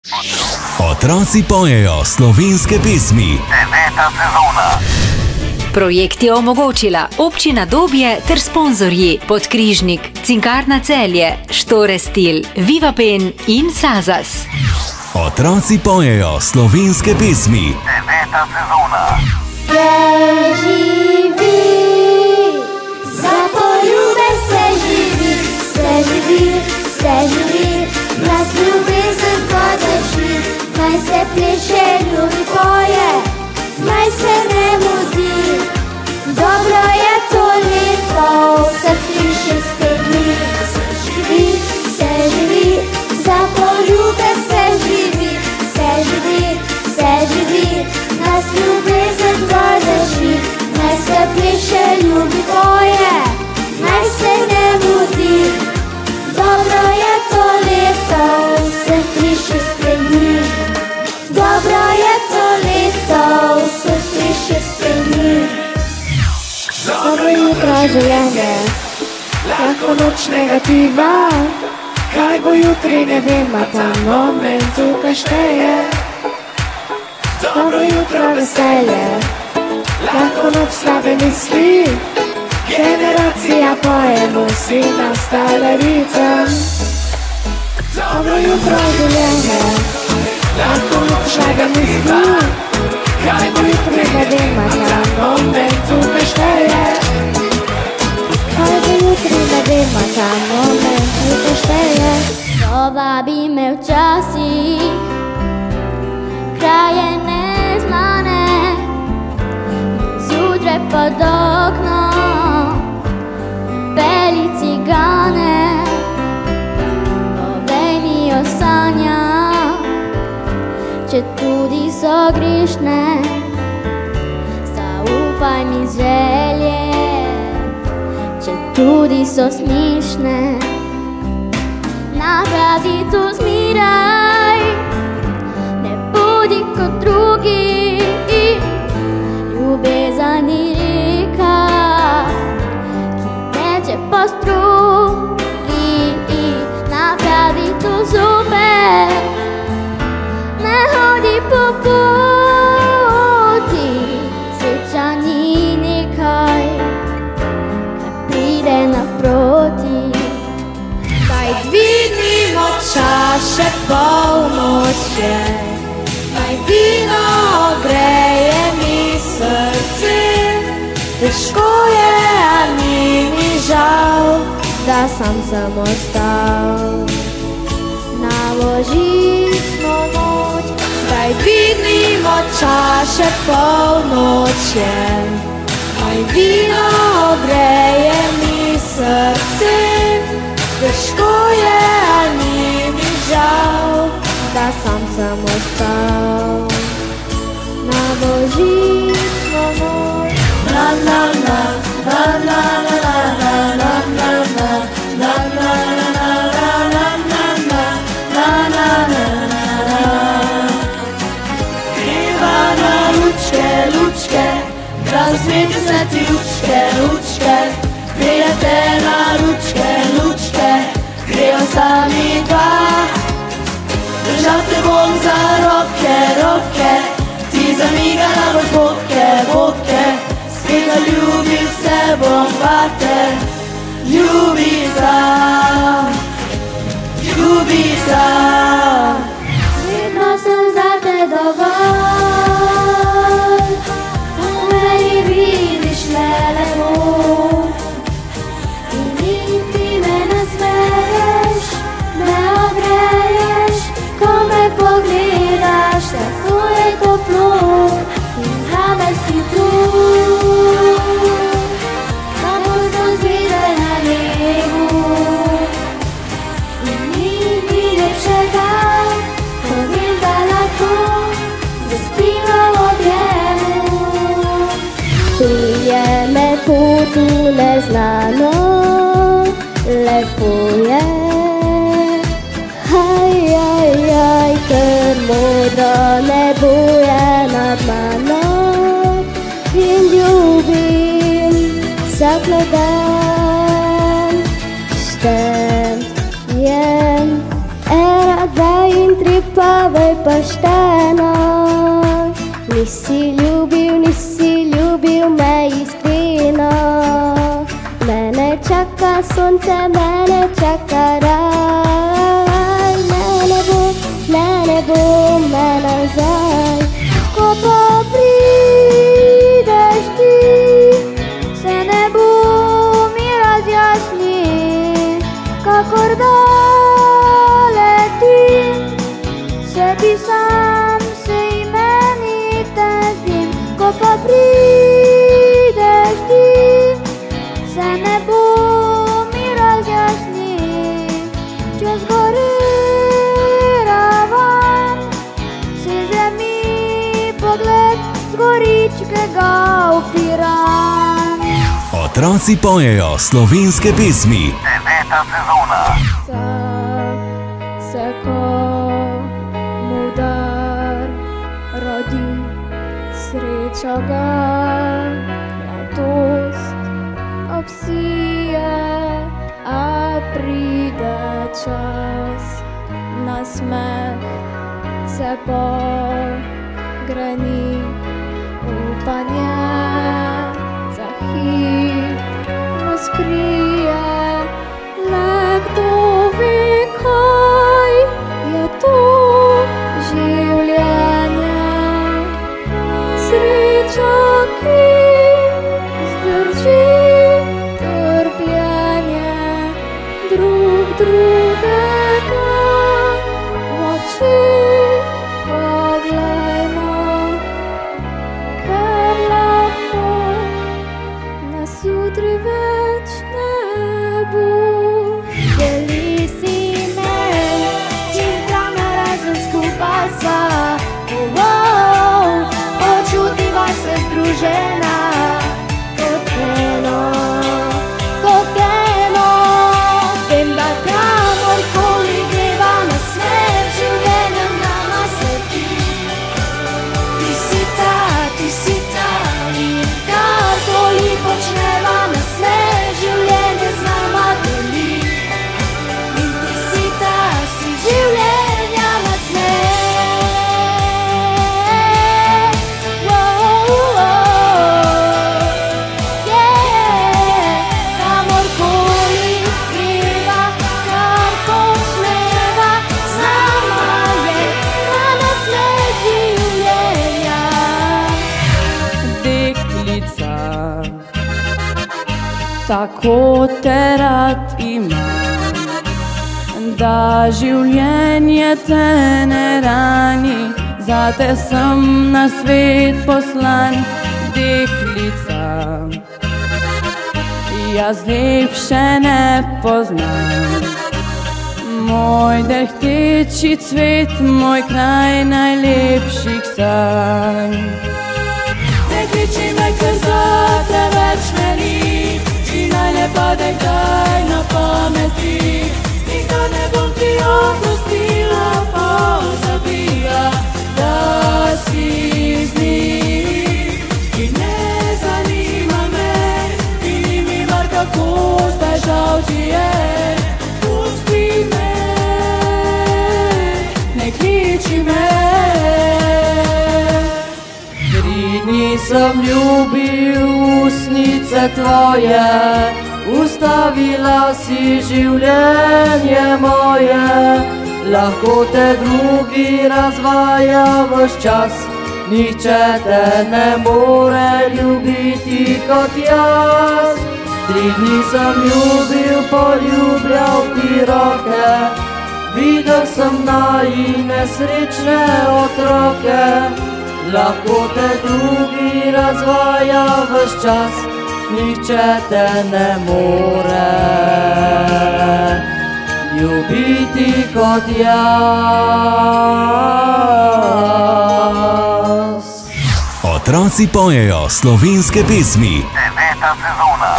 Otroci pojejo slovenske pesmi. 9. sezona. Projekt je omogočila Občina Dobje ter sponzorji Podkrižnik, Cinkarna Celje, Štore Stil, Vivapen in Sazas. Otroci pojejo slovenske pesmi. 9. sezona. Živi, za poljube se živi, se živi, se živi, nas ljubezen podrži, naj se pleše, ljubi poje, naj se ne mudi. Dobro je to leto, vse 3-6 dni, se živi, za poljube se živi, se živi, se živi, nas ljubezen podrži, naj se pleše, ljubi poje, naj se ne mudi. Dobro je to leto, vse 3-6 dni, dobro je to leto, vse 3-6 dni. Dobro jutro življenje, lahko noč negativa, kaj bo jutri ne vem, a ta moment tukaj šteje. Dobro jutro veselje, lahko noč slabe misli, generacija poje, nosi nas stale ritem. Dobro jutro življenje, lahko noč slabe misli, kaj bo jutri ne vem, a ta moment tukaj šteje. Kaj bo jutri ne vem, a ta moment tukaj šteje. Povabi me včasih, kraje neznane, zjutraj pod oknom, beli cigane. Povej mi o sanjah, če tudi so grešne, zaupaj mi želje, če tudi so smešne. Napravi to zmiraj, ne bodi kot drugi, ljubezen ni reka, ki teče po strugi. Napravi to zopet, ne hodi po poti, sreča ni nekaj, kar pride naproti. Daj dvignimo čaše, polnoč je, naj vino ogreje mi srce. Težko je, a ni mi žal, da sam sem ostal. Na božično noč, zdaj dvignimo čaše, polnoč je, naj vino ogreje mi srce. Težko je, a ni mi žal, da sam sem ostal. Na božično noč. La la la, la la la la la la la la, la la la la la la la, la la la la la. Greva na lučke, lučke, razsveti se ti lučke, lučke, prijete na lučke, lučke, grejo sami dva. Držal te bom za roke, roke, ti zamigala boš boke, boke, spet zaljubil se bom vate. Ljubica, ljubica, vedno sem zate dovolj, v meni vidiš le lepo. In niti me ne smeješ, me ogreješ, ko me pogledaš, tako je toplo in zame si tu. Samo sem zbiraj na nebu in ni lepšega, ko vem, da lahko zaspiva v objemu. Prije me potu neznano, lepo je. Ker modro nebo je nad mano in ljubim vsak dan. Štem jem, era 2 in 3 pa pošteno. Nisi ljubil me iskreno. Mene čaka sonce, mene čaka raj. Mene bo me nazaj. Ko pa prideš ti, se ne bo mi razjasni, kakor da letim, sebi sam se imenite zdim. Ko pa prideš ti, se ne bo mi razjasni, čez gori ravan, seže mi pogled z goričkega v Piran. Otroci pojejo slovenske pesmi. 9. sezona. Se komu dar rodi, sreča ga mladost obsije, a pride čas, nasmeh se pogreni, upanje za hip razkrije. Le kdo ve, kaj je to življenje, sreča, ki zdrži trpljenje, drug drugega v oči poglejmo, ker lahko nas jutri več ne bo. Bili si me, čim hrana razen skupaj sva, počutiva se združena, kot eno. Vem, da kamorkoli greva na svet, življenjem nama sledi. Ti si ta in karkoli počneva na svet, življenje z nama deli. In ti si ta, si življenja na svet. Kamorkoli greva, kar počneva, z nama je na svet življenja. Deklica, tako te rad imam, da življenje te ne rani, zate sem na svet poslan. Deklica, jaz lepše ne poznam, moj dehteči cvet, moj kraj najlepših sanj. Ne kliči me, ker zate več ne ni, ti najlepa dekaj na pameti. Nikdar ne bom ti oprostila, pozabila, da si z njim. In ne zanima me, in ni mi mar, kako zdaj žal ti je. Pusti me, ne kliči me. 3 dni sem ljubil usnice tvoje, ustavila si življenje moje. Lahko te drugi razvaja ves čas, nihče te ne more ljubiti kot jaz. 3 dni sem ljubil, poljubljal ti roke, videl sem najine srečne otroke. Lahko te drugi razvaja ves čas, nihče te ne more ljubiti kot jaz. Otroci pojejo slovenske pesmi. 9. sezona.